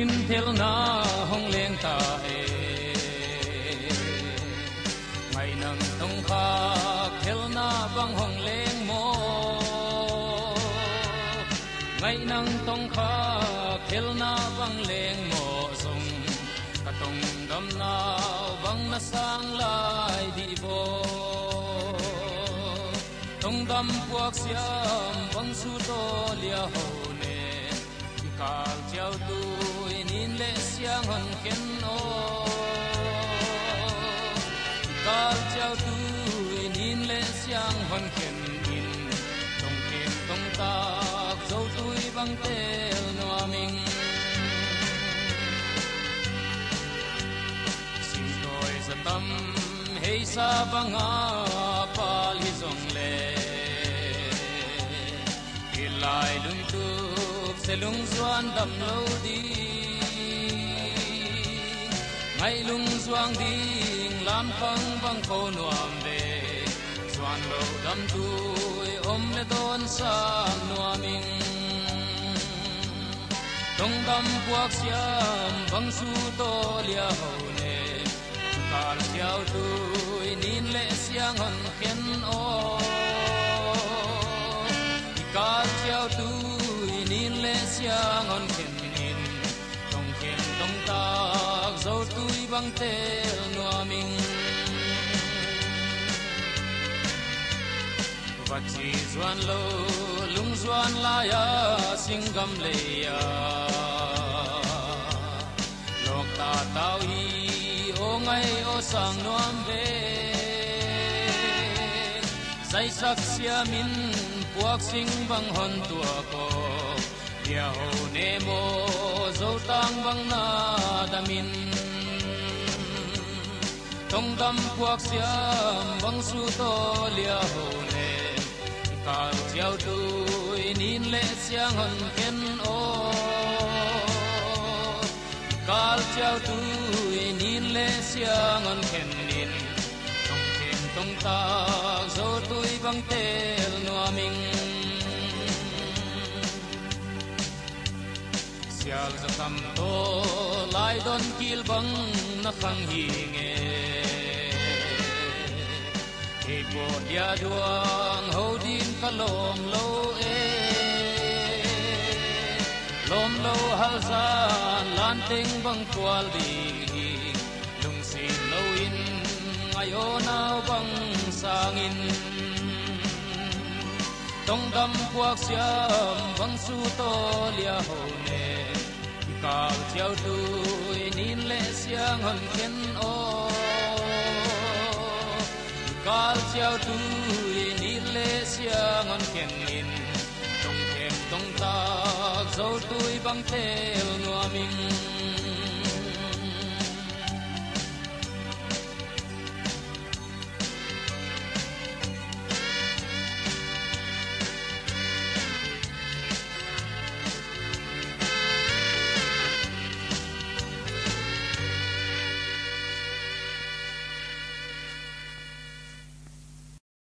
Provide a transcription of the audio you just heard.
in thel na hong leng ta e ngày nang tong kha thel na bang hong leng mo ngày nang tong kha thel na bang leng mo song ka tong dam na bang na sang lai di bo tong dam puak siam bang su to lia ho ne kal chiao tu in le siang hon ken o kal chiao tu in le siang hon ken in tong ken tong ta zo tui bang tel no aming sim doi sa tam hei sa banga pal hi zong le ilai lung tu se lung zuan dam lo di ngày lung zuang ding lam phang bang kho nuam ve zuan lo dam tu om le don sam nuaming tong dam puak siam bang su to lia ho ne kal chiao tu nin le siang hon khen o kal chiao tu nin le siang on khen in tong khen tong ta zo tui bang tel nuaming va chi zuan lo lung zuan la ya singam le ya lok ta tao hi o ngai o sang nuam ve sai sak sia min puak sing bang hon tua ko dia ho ne mo zo tang bang na damin tong dam puak siam bang su to lia ho ne kal chiao tu in le siang hon ken o kal chiao tu in le siang hon ken in tong ken tong ta zo tui bang tel nuaming sial za tam to lai don kil bang na khang hi nge e bo dia duang ho din ka lom lo e lom lo hal za lan ting bang kwal di lung sin lo in ayo na bang sangin tong dam puak siam bang su to lia ho ne kal chiao tu in le siang hon ken o kal chiao tu in le siang hon ken in tong kem tong ta zo tui bang tel nuaming